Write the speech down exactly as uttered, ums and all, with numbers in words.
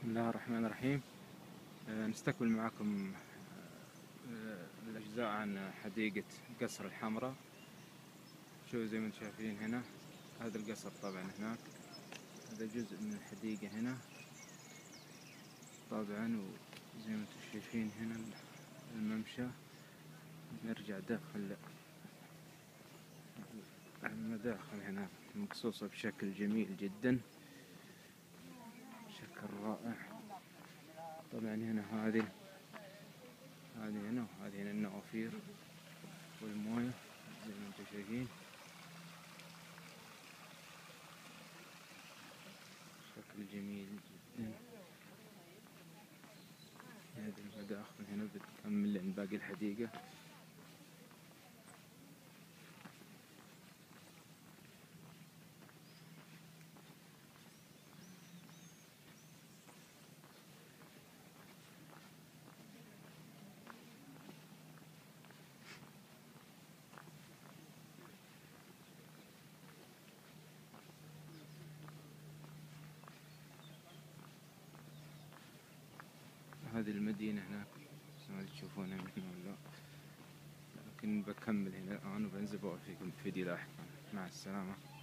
بسم الله الرحمن الرحيم. آه، نستكمل معكم آه، الأجزاء عن حديقة قصر الحمراء. شوفوا زي ما انتم شايفين هنا، هذا القصر طبعا هناك، هذا جزء من الحديقة هنا طبعا. وزي ما انتم شايفين هنا الممشى. نرجع داخل المداخل هنا مقصوصة بشكل جميل جدا، بشكل رائع. طبعا هنا هذه هذه هنا وهذه هنا النوافير والموية زي ما انتم شايفين، بشكل جميل جدا. هذه المداخل هنا بتكمل لين باقي الحديقة. هذه المدينة هناك ما تشوفونها من هنا ولا، لكن بكمل هنا الآن وبنزل بوفيكم في فيديو لاحقا. مع السلامة.